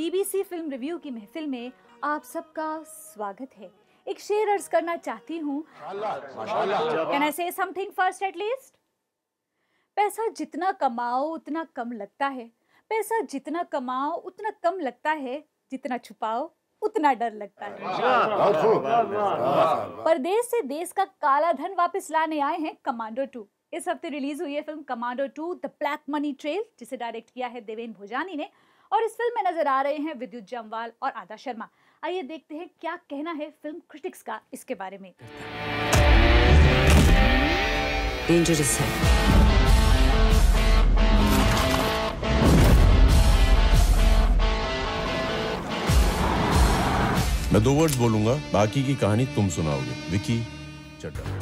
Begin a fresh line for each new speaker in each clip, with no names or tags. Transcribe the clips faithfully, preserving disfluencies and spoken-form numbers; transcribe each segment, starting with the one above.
BBC film review की महफिल में आप सबका स्वागत है। एक शेर अर्ज करना चाहती हूँ। कैन आई से समथिंग फर्स्ट एट लीस्ट? पैसा जितना कमाओ उतना कम लगता है, पैसा जितना कमाओ उतना कम लगता है, जितना छुपाओ उतना डर लगता है। परदेश से देश का काला धन वापस लाने आए हैं कमांडो टू। इस हफ्ते रिलीज हुई है film commando two the black money trail, जिसे डायरेक्ट किया है देवेन भोजानी ने। और इस फिल्म में नजर आ रहे हैं विद्युत जामवाल और आदा शर्मा। आइए देखते हैं क्या कहना है फिल्म क्रिटिक्स का इसके बारे में।
डेंजरस है।
मैं दो वर्ड्स बोलूंगा, बाकी की कहानी तुम सुनाओगे। Vicky Chadha.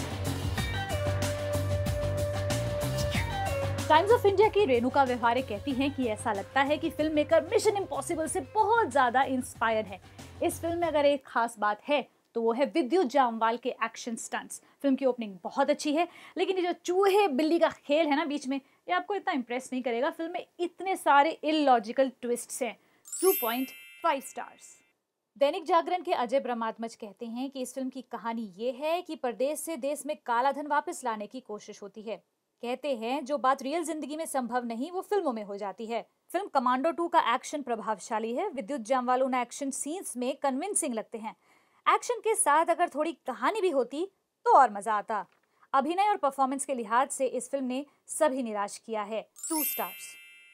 Times of India की रेणुका व्यवहारे कहती हैं कि ऐसा लगता है कि फिल्म मेकर मिशन इम्पॉसिबल से बहुत ज्यादा इंस्पायर है। इस फिल्म में अगर एक खास बात है तो वो है विद्युत जामवाल के एक्शन स्टंट्स। फिल्म की ओपनिंग बहुत अच्छी है, लेकिन ये जो चूहे बिल्ली का खेल है ना बीच में, ये आपको इतना इंप्रेस नहीं करेगा। फिल्म में इतने सारे इलॉजिकल ट्विस्ट्स हैं। Two point five stars. Dainik Jagran के अजय ब्रह्मात्मज कहते हैं कि इस फिल्म की कहानी ये है कि परदेश से देश में काला धन वापस लाने की कोशिश होती है। कहते हैं जो बात रियल जिंदगी में संभव नहीं वो फिल्मों में हो जाती है। फिल्म कमांडो टू का एक्शन प्रभावशाली है। विद्युत जामवाल उन एक्शन सीन्स में कन्विंसिंग लगते हैं। एक्शन के साथ अगर थोड़ी कहानी भी होती तो और मजा आता। अभिनय और परफॉर्मेंस के लिहाज से इस फिल्म ने सभी निराश किया है। To stars.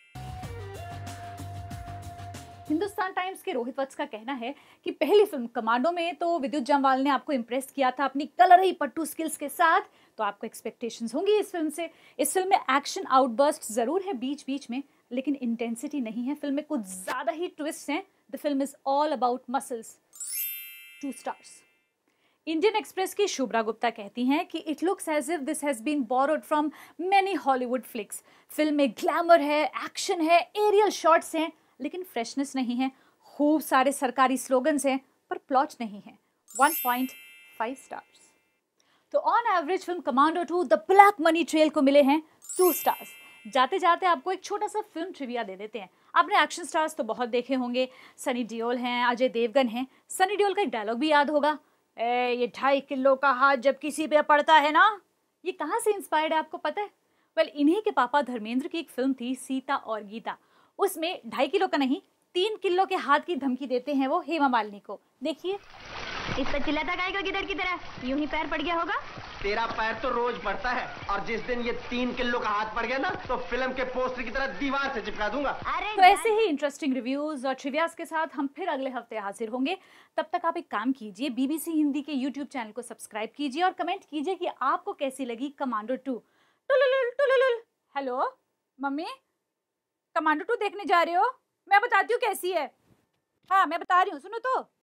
हिंदुस्तान टाइम्स के रोहित वत्स का कहना है कि पहली फिल्म कमांडो में तो विद्युत जामवाल ने आपको इंप्रेस किया था अपनी कलरही पट्टू स्किल्स के साथ, तो आपको एक्सपेक्टेशंस होंगी इस फिल्म से। इस फिल्म में एक्शन आउटबर्स्ट जरूर है बीच बीच में, लेकिन इंटेंसिटी नहीं है। फिल्म में कुछ ज्यादा ही ट्विस्ट हैं। The film is all about muscles. Two stars. Indian Express की शुभ्रा गुप्ता कहती हैं कि it looks as if this has been borrowed from many Hollywood flicks. Film में ग्लैमर है, एक्शन है, एरियल शॉट्स हैं, लेकिन फ्रेशनेस नहीं है। खूब सारे सरकारी स्लोगन्स हैं पर प्लॉट नहीं है। One point five stars. तो on average film commando two the black money trail को मिले हैं टू स्टार्स। जाते जाते आपको एक छोटा सा फिल्म ट्रिविया दे देते हैं। आपने एक्शन स्टार्स तो बहुत देखे होंगे, सनी देओल हैं, अजय देवगन हैं। सनी देओल का एक डायलॉग भी याद होगा, ए ये ढाई किलो का हाथ जब किसी पे पड़ता है ना। ये कहाँ से इंस्पायर्ड है आपको पता है? वेल well, इन्हीं के पापा धर्मेंद्र की एक फिल्म थी सीता और गीता। उसमें ढाई किलो का नहीं तीन किलो के हाथ की धमकी देते हैं वो हेमा मालिनी को। देखिए,
इस पर चिल्लाता गाएगा किधर की तरह, यूं ही पैर पड़ गया होगा।
तेरा पैर तो रोज पड़ता है, और जिस दिन ये तीन किलो का हाथ पड़ गया ना तो फिल्म के पोस्टर की तरह दीवार से चिपका दूंगा।
अरे
तो ऐसे ही इंटरेस्टिंग रिव्यूज और ट्रिवियाज के साथ हम फिर अगले हफ्ते हाजिर होंगे। तब तक आप एक काम कीजिए, बीबीसी हिंदी के यूट्यूब चैनल को सब्सक्राइब कीजिए और कमेंट कीजिए कि आपको कैसी लगी कमांडो टू। टुलुलुल टुलुलुल। हेलो मम्मी, कमांडो टू देखने जा रहे हो? मैं बताती हूँ कैसी है। हाँ मैं बता रही हूँ, सुनो तो।